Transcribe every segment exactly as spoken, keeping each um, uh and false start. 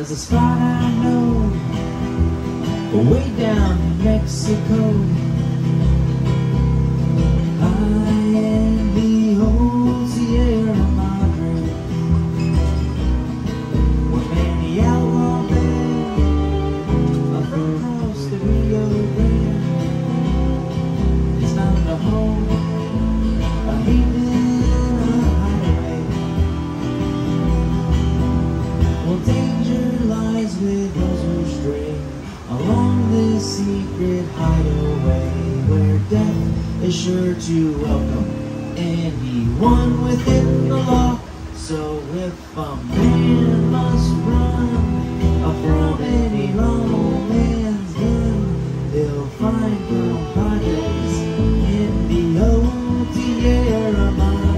is a spot I know, way down in Mexico. High in the old Sierra Madre, where many outlaw men up across the Rio Grande has found a home, a haven, a hideaway. Well, danger lies with those who stray along this secret hideaway, where death is sure to welcome anyone within the law. So if a man must run from any long man's gun, he'll find compadres in the old Sierra Madre.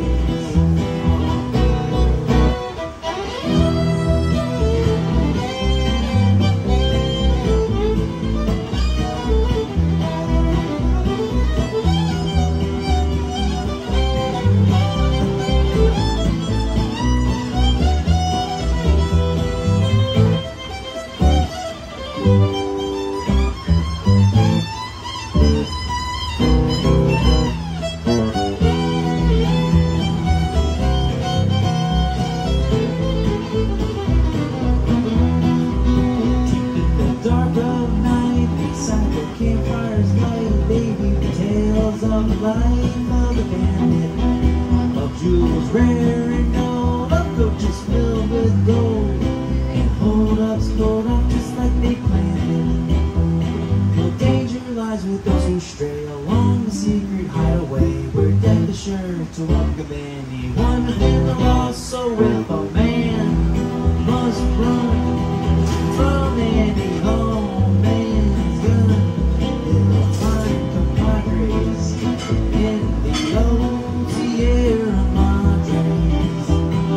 Of the life of a bandit, of jewels rare and gold, of coaches filled with gold, and hold-ups pulled up just like they planned it. No danger lies with those who stray along the secret hideaway, where death is sure to welcome anyone within the law. So if a man must run from any home man's gun, he'll find compadres in the old Sierra Madres.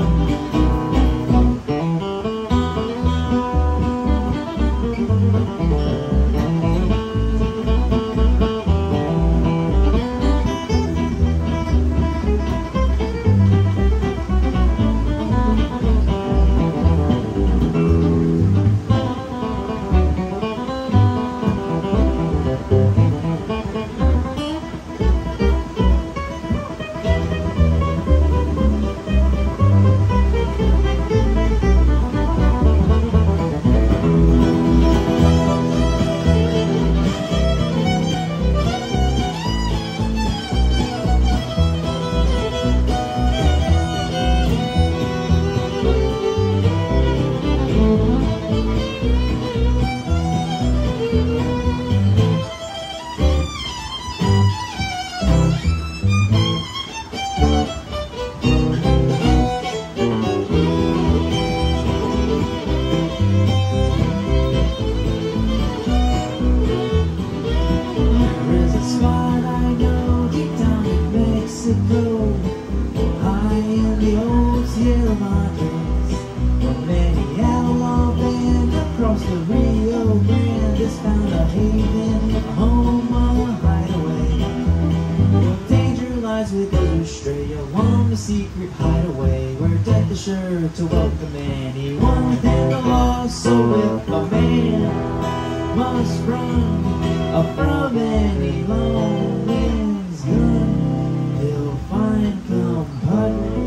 High in the old Sierra Madres, where many outlaw band across the Rio Grande has found a haven, a home, a hideaway. No danger lies with those who stray along the secret hideaway, where death is sure to welcome anyone within the law. So if a man must run from any long man's gun, he'll find compadre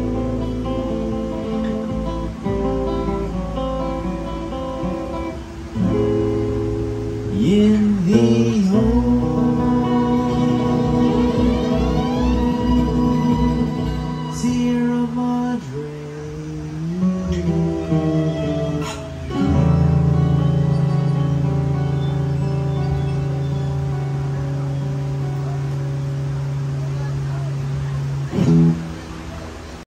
in the old Sierra Madre.